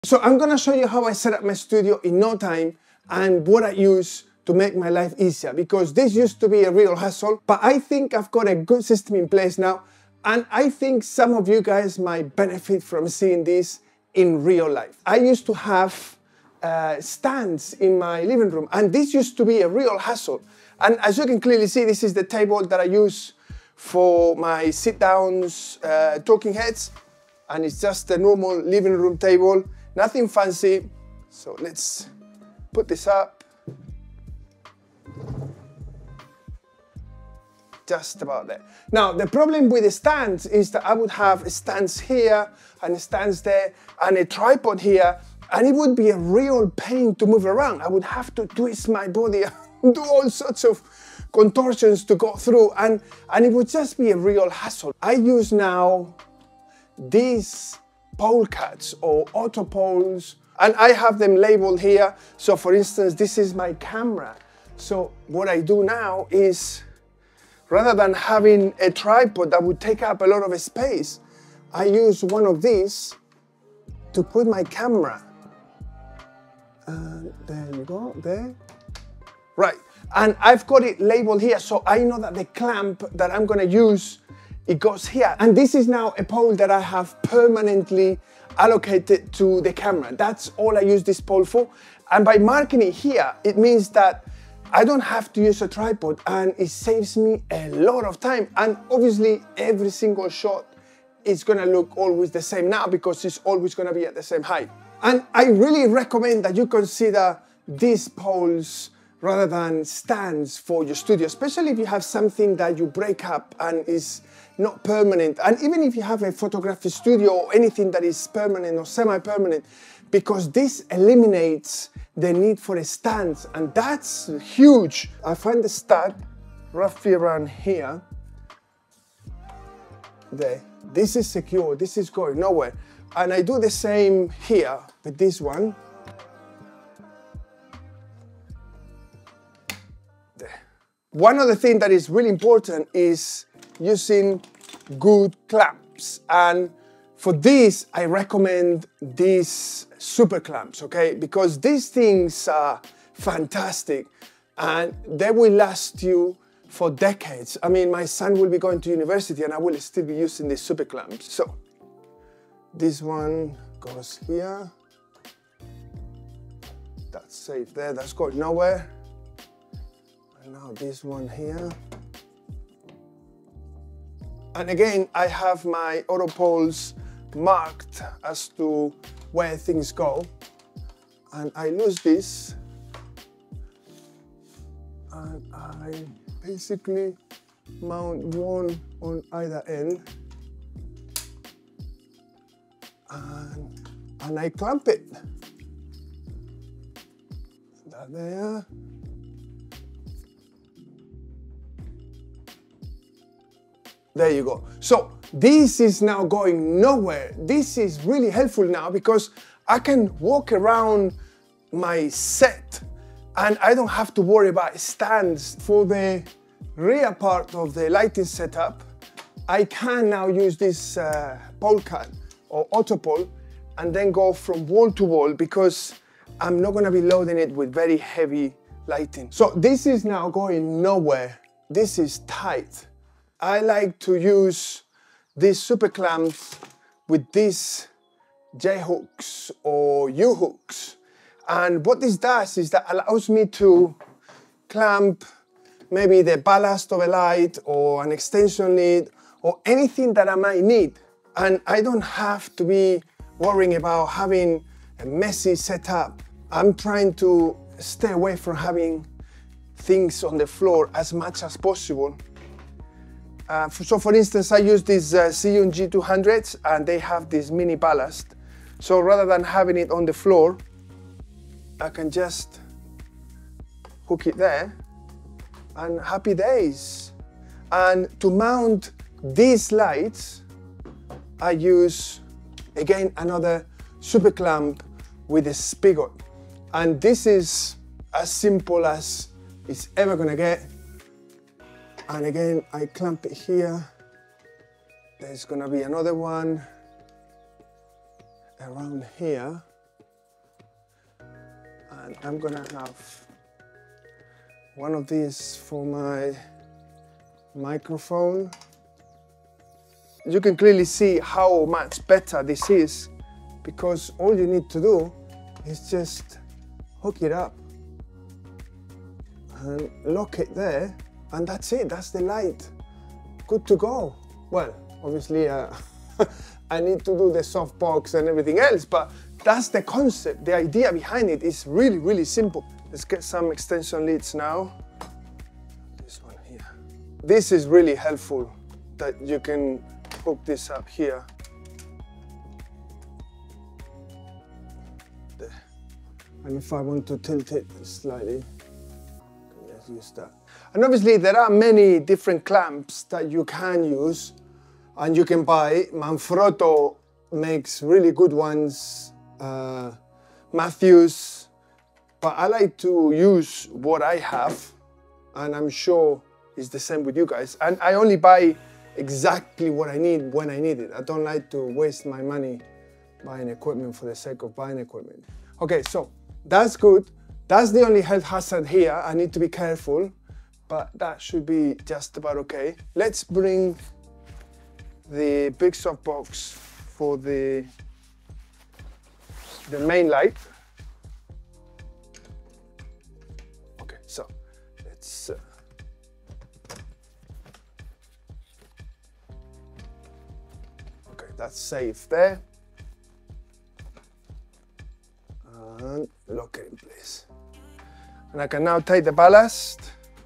So I'm gonna show you how I set up my studio in no time and what I use to make my life easier, because this used to be a real hassle, but I think I've got a good system in place now, and I think some of you guys might benefit from seeing this in real life. I used to have stands in my living room, and this used to be a real hassle. And as you can clearly see, this is the table that I use for my sit-downs, talking heads, and it's just a normal living room table, nothing fancy. So let's put this up. Just about there. Now, the problem with the stands is that I would have stands here and stands there and a tripod here, and it would be a real pain to move around. I would have to twist my body and do all sorts of contortions to go through, and it would just be a real hassle. I use now these pole cuts or auto poles, and I have them labeled here. So for instance, this is my camera. So what I do now is, rather than having a tripod that would take up a lot of space, I use one of these to put my camera. And there you go, there. Right, and I've got it labeled here, so I know that the clamp that I'm gonna use, it goes here. And this is now a pole that I have permanently allocated to the camera. That's all I use this pole for. And by marking it here, it means that I don't have to use a tripod, and it saves me a lot of time. And obviously every single shot is gonna look always the same now, because it's always gonna be at the same height. And I really recommend that you consider these poles rather than stands for your studio, especially if you have something that you break up and is not permanent. And even if you have a photography studio or anything that is permanent or semi-permanent, because this eliminates the need for a stand, and that's huge. I find the stud roughly around here. There, this is secure, this is going nowhere. And I do the same here with this one. There. One other thing that is really important is using good clamps. And for this, I recommend these super clamps, okay? Because these things are fantastic and they will last you for decades. I mean, my son will be going to university and I will still be using these super clamps. So this one goes here. That's safe there, that's going nowhere. And now this one here. And again, I have my auto poles marked as to where things go. And I lose this. And I basically mount one on either end. And I clamp it. That there. There you go. So this is now going nowhere. This is really helpful now, because I can walk around my set and I don't have to worry about stands. For the rear part of the lighting setup, I can now use this pole cut or auto pole and then go from wall to wall, because I'm not going to be loading it with very heavy lighting. So this is now going nowhere. This is tight. I like to use these super clamps with these J-hooks or U-hooks. And what this does is that allows me to clamp maybe the ballast of a light or an extension lead or anything that I might need. And I don't have to be worrying about having a messy setup. I'm trying to stay away from having things on the floor as much as possible. So for instance, I use these Zhiyun G200s and they have this mini ballast. So rather than having it on the floor, I can just hook it there and happy days. And to mount these lights, I use, again, another super clamp with a spigot. And this is as simple as it's ever gonna get. And again, I clamp it here. There's gonna be another one around here. And I'm gonna have one of these for my microphone. You can clearly see how much better this is, because all you need to do is just hook it up and lock it there, and that's it, that's the light. Good to go. Well, obviously I need to do the softbox and everything else, but that's the concept. The idea behind it is really, really simple. Let's get some extension leads now. This one here. This is really helpful, that you can hook this up here. There. And if I want to tilt it slightly, I can just use that. And obviously there are many different clamps that you can use and you can buy. Manfrotto makes really good ones, Matthews, but I like to use what I have, and I'm sure it's the same with you guys. And I only buy exactly what I need when I need it. I don't like to waste my money buying equipment for the sake of buying equipment. Okay, so that's good. That's the only health hazard here. I need to be careful, but that should be just about okay. Let's bring the big softbox for the main light. Okay, so let's okay, that's safe there. And lock it in place. And I can now take the ballast,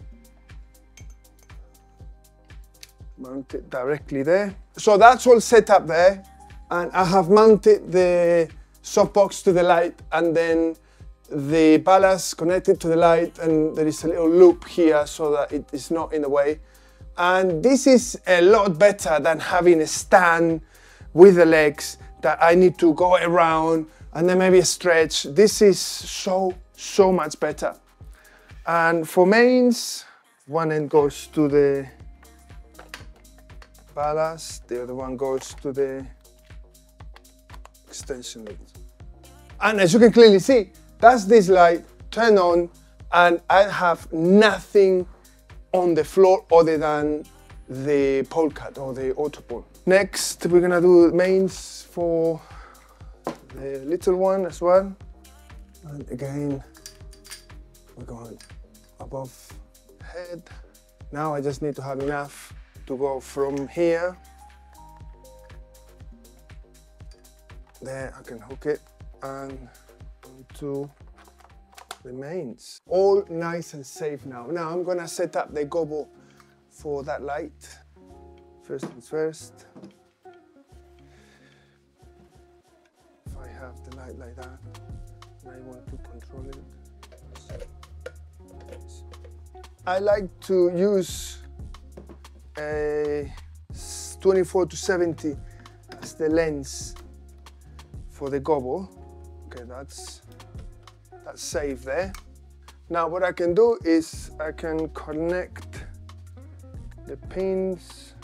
mount it directly there. So that's all set up there, and I have mounted the softbox to the light, and then the ballast connected to the light, and there is a little loop here so that it is not in the way. And this is a lot better than having a stand with the legs that I need to go around and then maybe a stretch. This is so much better. And for mains, one end goes to the ballast, the other one goes to the extension lead. And as you can clearly see, that's this light turned on, and I have nothing on the floor other than the pole cut or the auto pole. Next, we're gonna do mains for the little one as well. And again, we're going above head. Now I just need to have enough to go from here. There, I can hook it and onto the mains. All nice and safe now. Now I'm gonna set up the gobo for that light. First things first. If I have the light like that, and I want to control it. I like to use a 24-70 as the lens for the gobo. Okay, that's safe there. Now what I can do is I can connect the pins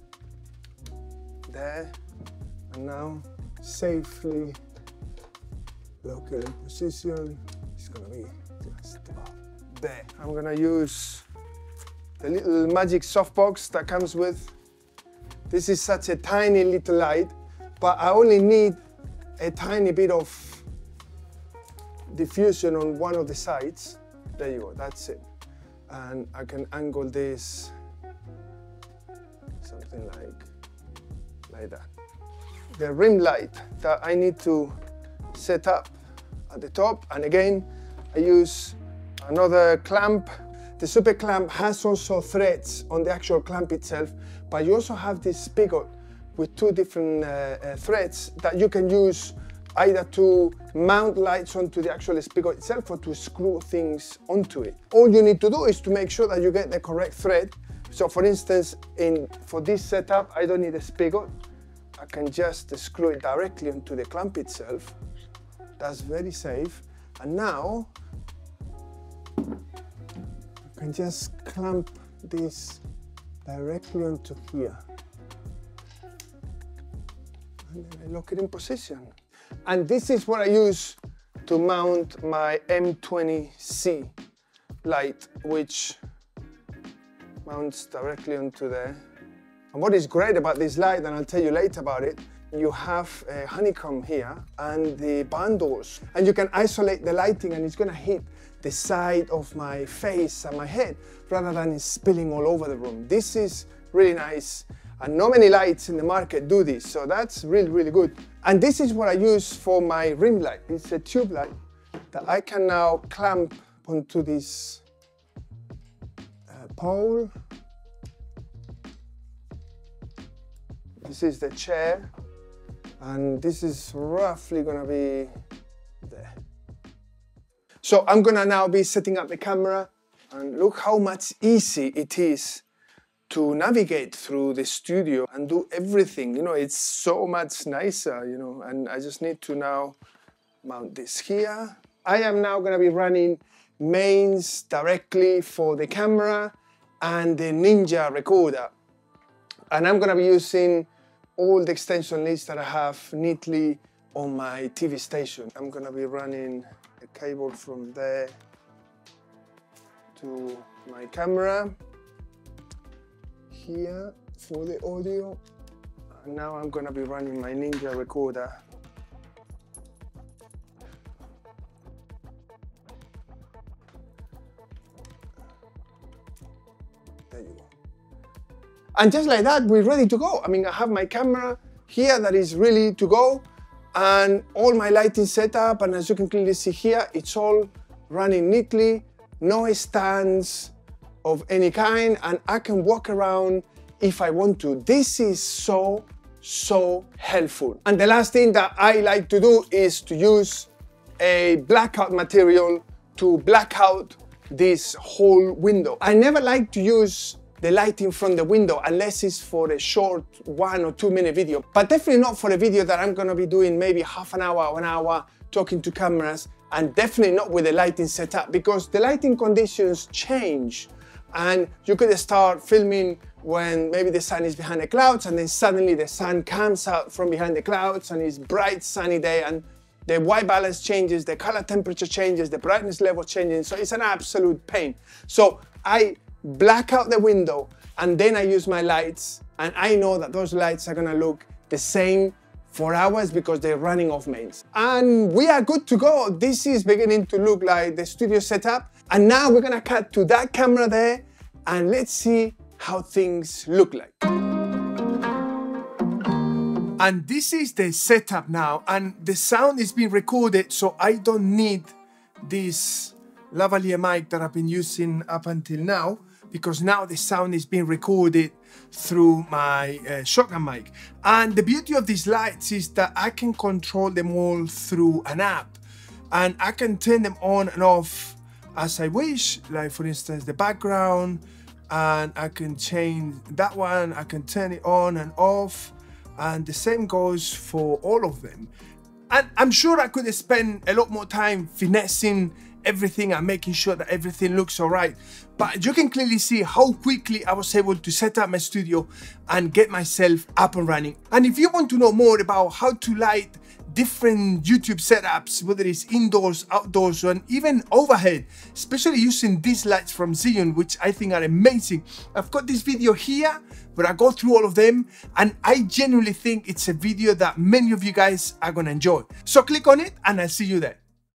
there, and now safely lock it in position. It's gonna be just about there. I'm gonna use the little magic softbox that comes with. This is such a tiny little light, but I only need a tiny bit of diffusion on one of the sides. There you go, that's it. And I can angle this something like that. The rim light that I need to set up at the top, and again I use another clamp. The super clamp has also threads on the actual clamp itself, but you also have this spigot with two different threads that you can use either to mount lights onto the actual spigot itself or to screw things onto it. All you need to do is to make sure that you get the correct thread. So for instance, for this setup, I don't need a spigot. I can just screw it directly onto the clamp itself. That's very safe. And now, I can just clamp this directly onto here. And then I lock it in position. And this is what I use to mount my M20C light, which mounts directly onto there. And what is great about this light, and I'll tell you later about it, you have a honeycomb here and the barn doors, and you can isolate the lighting, and it's going to hit the side of my face and my head rather than spilling all over the room. This is really nice, and not many lights in the market do this, so that's really, really good. And this is what I use for my rim light. It's a tube light that I can now clamp onto this pole. This is the chair, and this is roughly gonna be there. So I'm gonna now be setting up the camera, and look how much easy it is to navigate through the studio and do everything. You know, it's so much nicer, you know, and I just need to now mount this here. I am now gonna be running mains directly for the camera and the Ninja recorder. And I'm gonna be using all the extension leads that I have neatly on my TV station. I'm gonna be running a cable from there to my camera here for the audio. And now I'm gonna be running my Ninja recorder. There you go. And just like that, we're ready to go. I mean, I have my camera here that is ready to go, and all my lighting set up, and as you can clearly see here, it's all running neatly, no stands of any kind, and I can walk around if I want to. This is so helpful. And the last thing that I like to do is to use a blackout material to black out this whole window. I never like to use the lighting from the window unless it's for a short 1 or 2 minute video, but definitely not for a video that I'm gonna be doing maybe half an hour, 1 hour, talking to cameras, and definitely not with the lighting set up, because the lighting conditions change, and you could start filming when maybe the sun is behind the clouds, and then suddenly the sun comes out from behind the clouds and it's bright sunny day, and the white balance changes, the color temperature changes, the brightness level changes, so it's an absolute pain. So I black out the window, and then I use my lights, and I know that those lights are gonna look the same for hours because they're running off mains. And we are good to go. This is beginning to look like the studio setup. And now we're gonna cut to that camera there, and let's see how things look like. And this is the setup now, and the sound is being recorded, so I don't need this lavalier mic that I've been using up until now, because now the sound is being recorded through my shotgun mic. And the beauty of these lights is that I can control them all through an app, and I can turn them on and off as I wish, like for instance the background, and I can change that one, I can turn it on and off, and the same goes for all of them. And I'm sure I could spend a lot more time finessing everything and making sure that everything looks all right, but you can clearly see how quickly I was able to set up my studio and get myself up and running. And if you want to know more about how to light different YouTube setups, whether it's indoors, outdoors, and even overhead, especially using these lights from Zhiyun, which I think are amazing, I've got this video here where I go through all of them, and I genuinely think it's a video that many of you guys are gonna enjoy. So click on it and I'll see you there.